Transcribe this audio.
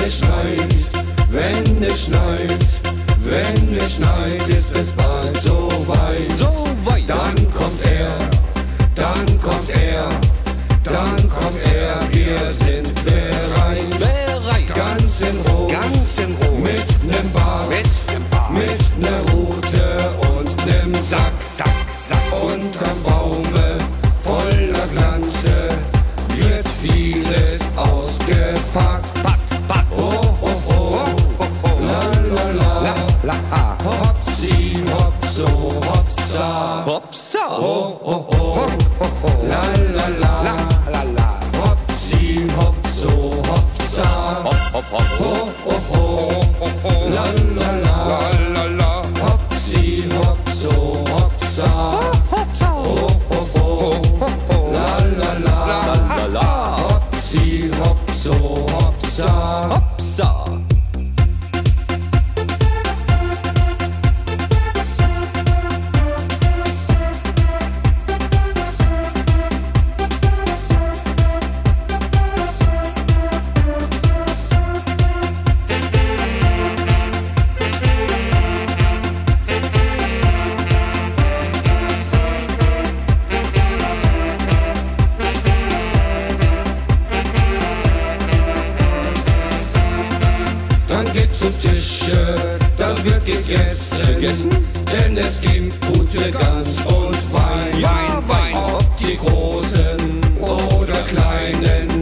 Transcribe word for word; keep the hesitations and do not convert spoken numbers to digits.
es schneit, wenn es schneit, wenn es schneit, ist es bald so weit. So weit. Dann kommt er, dann kommt er, dann kommt er, wir sind bereit. Bereit. Ganz in Rot, Ganz in Rot. mit nem Bart, Mit nem Bart. mit ner Rute und nem Sack. Sack, Sack. Unterm Baume voller Glanze wird vieles ausgepackt. Pack, pack. Oh, oh, oh, la, la, la, La, la, ah. hopsi, hopso, hopsa. Hopsa. Oh, oh, oh, la, la, La, la, la, la. hopsi, hopso, hopsa. Hop, hop, hop. Oh, oh, oh, la, la, la, La, la, la. hopsi, hopso, hopsa. Hopsa. Oh, oh, oh, la, la, la, La, la, la. hopsi, hopso, hopsa. Hopsa. Dann geht's zu Tische, dann wird gegessen, Gegessen? denn es gibt gute Gans und Wein. Ja, Wein. Ob die großen oder kleinen,